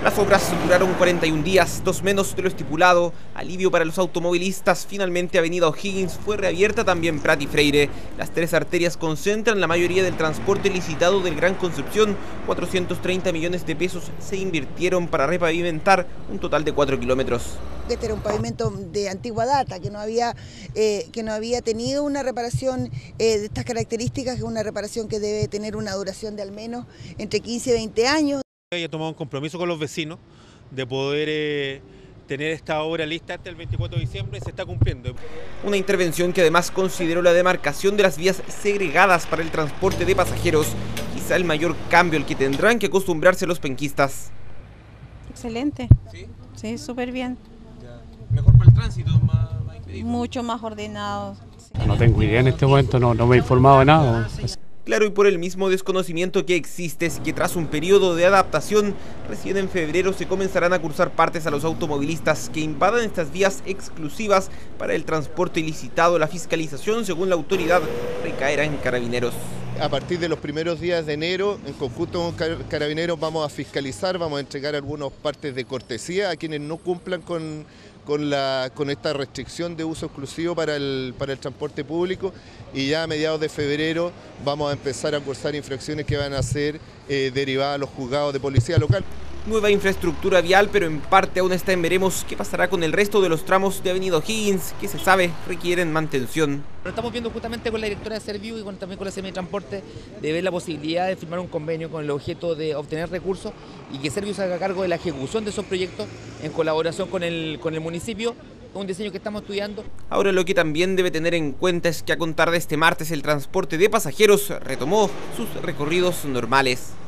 Las obras duraron 41 días, 2 menos de lo estipulado. Alivio para los automovilistas. Finalmente Avenida O'Higgins fue reabierta, también Prat y Freire. Las 3 arterias concentran la mayoría del transporte licitado del Gran Concepción. 430 millones de pesos se invirtieron para repavimentar un total de 4 kilómetros. Este era un pavimento de antigua data, que no había tenido una reparación de estas características, que es una reparación que debe tener una duración de al menos entre 15 y 20 años. He tomado un compromiso con los vecinos de poder tener esta obra lista hasta el 24 de diciembre y se está cumpliendo. Una intervención que además consideró la demarcación de las vías segregadas para el transporte de pasajeros, quizá el mayor cambio al que tendrán que acostumbrarse los penquistas. Excelente. ¿Sí? Sí, súper bien. Ya. Mejor para el tránsito, más expedito. Mucho más ordenado. Sí. No tengo idea en este momento, no me he informado de nada. Claro, y por el mismo desconocimiento que existe, es que tras un periodo de adaptación, recién en febrero se comenzarán a cursar partes a los automovilistas que invadan estas vías exclusivas para el transporte ilicitado. La fiscalización, según la autoridad, recaerá en Carabineros. A partir de los primeros días de enero, en conjunto con Carabineros, vamos a fiscalizar, vamos a entregar algunas partes de cortesía a quienes no cumplan con esta restricción de uso exclusivo para el transporte público, y ya a mediados de febrero vamos a empezar a cursar infracciones que van a ser derivadas a los juzgados de policía local. Nueva infraestructura vial, pero en parte aún está en veremos qué pasará con el resto de los tramos de Avenida O'Higgins, que se sabe requieren mantención. Pero estamos viendo justamente con la directora de Serviu y también con la CM de Transporte de ver la posibilidad de firmar un convenio con el objeto de obtener recursos y que Serviu se haga cargo de la ejecución de esos proyectos en colaboración con el municipio, un diseño que estamos estudiando. Ahora lo que también debe tener en cuenta es que a contar de este martes el transporte de pasajeros retomó sus recorridos normales.